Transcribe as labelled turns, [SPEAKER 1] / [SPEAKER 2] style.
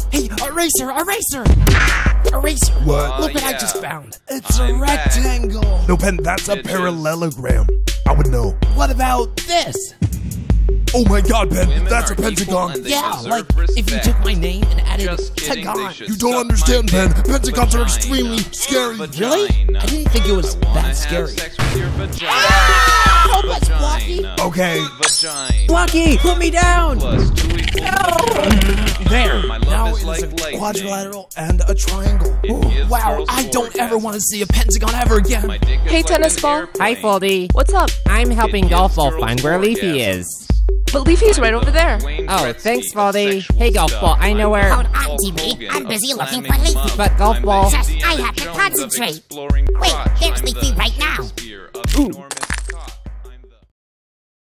[SPEAKER 1] Hey, eraser! Eraser!
[SPEAKER 2] What?
[SPEAKER 1] Look what I just found.
[SPEAKER 2] It's a rectangle.
[SPEAKER 3] No, Pen, that's a parallelogram. I would know.
[SPEAKER 1] What about this?
[SPEAKER 3] Oh my god, Pen, that's a pentagon.
[SPEAKER 1] Yeah, like if you took my name and added Tagon.
[SPEAKER 3] You don't understand, Pen. Pentagons are extremely scary.
[SPEAKER 1] Really? I didn't think it was that scary. Help us, Blocky!
[SPEAKER 3] Okay.
[SPEAKER 4] Blocky, put me down!
[SPEAKER 1] There.
[SPEAKER 2] Now it's a quadrilateral and a triangle.
[SPEAKER 1] Ooh, wow, I don't ever want to see a pentagon ever again.
[SPEAKER 5] Hey, tennis ball.
[SPEAKER 4] Hi, Foldy.
[SPEAKER 5] What's up?
[SPEAKER 4] I'm helping Golf Ball find where Leafy is.
[SPEAKER 5] But Leafy's right over there.
[SPEAKER 4] Oh, thanks, Foldy. Hey, Golf Ball, I know where...
[SPEAKER 6] Hold on, TV. I'm busy looking for Leafy.
[SPEAKER 4] But Golf Ball...
[SPEAKER 6] Just, I have to concentrate. Wait, there's Leafy right now.
[SPEAKER 4] Ooh,